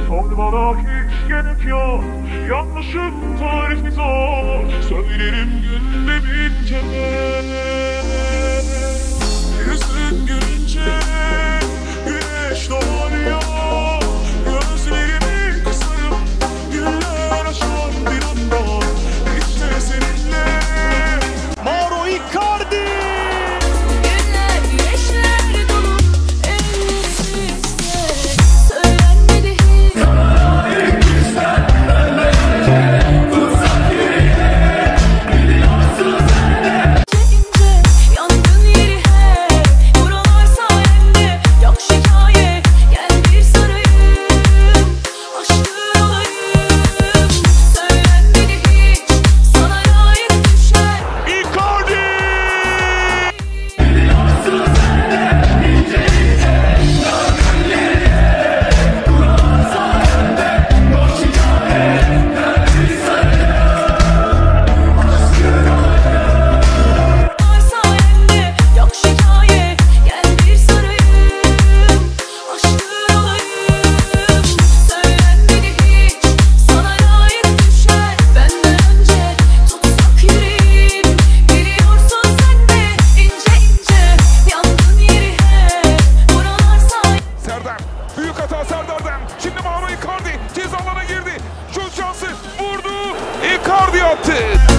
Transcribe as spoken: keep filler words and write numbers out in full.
Sor bana hiç gerek yok, yanlışım tarifi zor. Söylerim günde bin kere. Yüzün gülünce güneş doğuyor. Gözlerimi kısarım, güller açar bir anda. İşte seninle Mauro Icardi. Günler güneşler dolu elimizde. Söylenmedi hiç. İnce yangın yeri hep buralar sayende. Yok şikayet gel bir sarayım, aşkın olayım. Söylenmedi hiç sana layık düşler. Icardi. Var sayende yok şikayet gel bir sarayım, aşkın olayım. Söylenmedi hiç sana layık düşler. Benden önce tutsak yüreğim, biliyorsun sen de ince ince yangın yeri hep buralar sayende. Serdar, büyük hata Serdar'dan. Şimdi Mauro Icardi ceza alanına girdi. Şut şansı vurdu. Icardi attı.